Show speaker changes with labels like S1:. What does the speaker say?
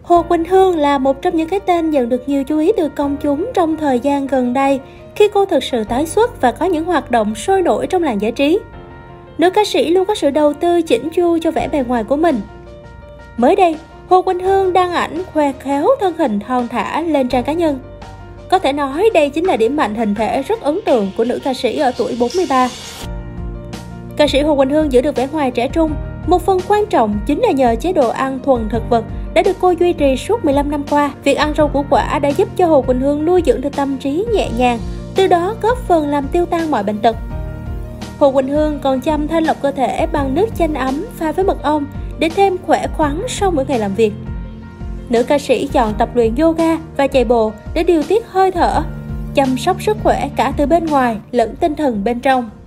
S1: Hồ Quỳnh Hương là một trong những cái tên nhận được nhiều chú ý từ công chúng trong thời gian gần đây khi cô thực sự tái xuất và có những hoạt động sôi nổi trong làng giải trí. Nữ ca sĩ luôn có sự đầu tư chỉnh chu cho vẻ bề ngoài của mình. Mới đây, Hồ Quỳnh Hương đăng ảnh khoe khéo thân hình thon thả lên trang cá nhân. Có thể nói đây chính là điểm mạnh hình thể rất ấn tượng của nữ ca sĩ ở tuổi 43. Ca sĩ Hồ Quỳnh Hương giữ được vẻ ngoài trẻ trung, một phần quan trọng chính là nhờ chế độ ăn thuần thực vật đã được cô duy trì suốt 15 năm qua. Việc ăn rau củ quả đã giúp cho Hồ Quỳnh Hương nuôi dưỡng được tâm trí nhẹ nhàng, từ đó góp phần làm tiêu tan mọi bệnh tật. Hồ Quỳnh Hương còn chăm thanh lọc cơ thể bằng nước chanh ấm pha với mật ong để thêm khỏe khoắn sau mỗi ngày làm việc. Nữ ca sĩ chọn tập luyện yoga và chạy bộ để điều tiết hơi thở, chăm sóc sức khỏe cả từ bên ngoài lẫn tinh thần bên trong.